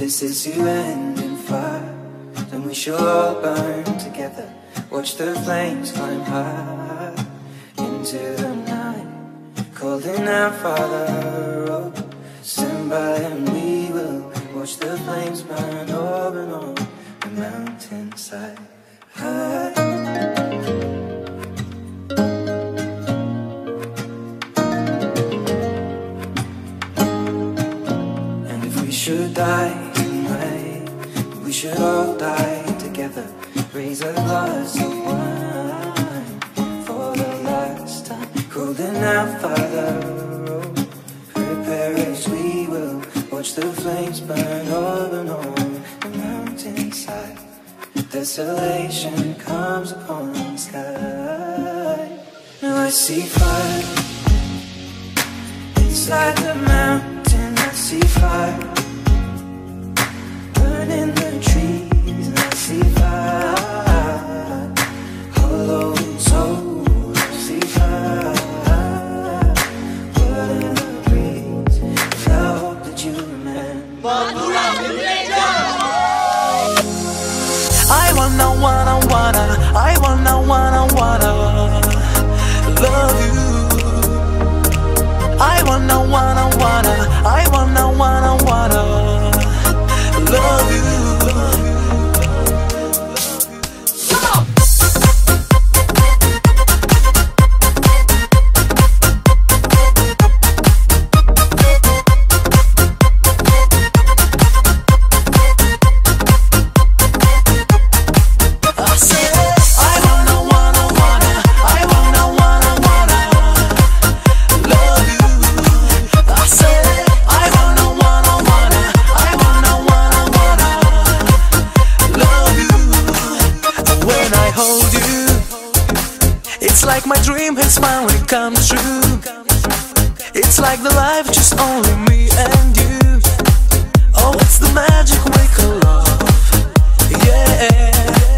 this is to end in fire, then we shall all burn together. Watch the flames climb high into the night, calling out, Father, oh, stand by and we will watch the flames burn over and on the mountainside. And if we should die tonight, we should all die together. Raise a glass of wine for the last time, calling out, Father, oh, prepare as we will watch the flames burn over and on the mountainside. Desolation comes upon the sky. Now I see fire inside the mountain. I see fire burning the trees, and I see fire hollow souls. I see fire burning the breeze. I hope that you remember. I wanna love you. I wanna love you. It's like my dream has finally come true. It's like the life just only me and you. Oh, it's the magic we call love. Yeah.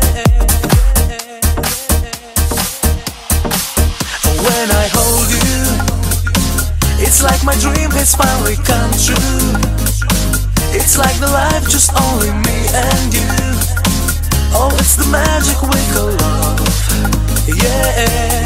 When I hold you, it's like my dream has finally come true. It's like the life just only me and you. Oh, it's the magic we call love. Yeah.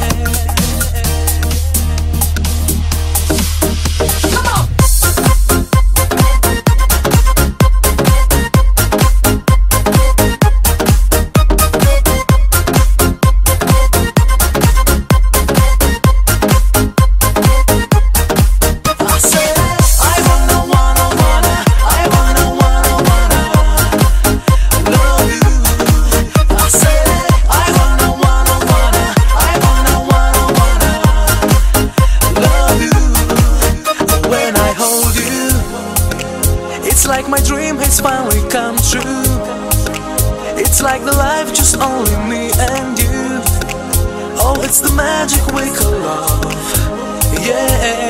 It's like my dream has finally come true. It's like the life just only me and you. Oh, it's the magic we call love. Yeah.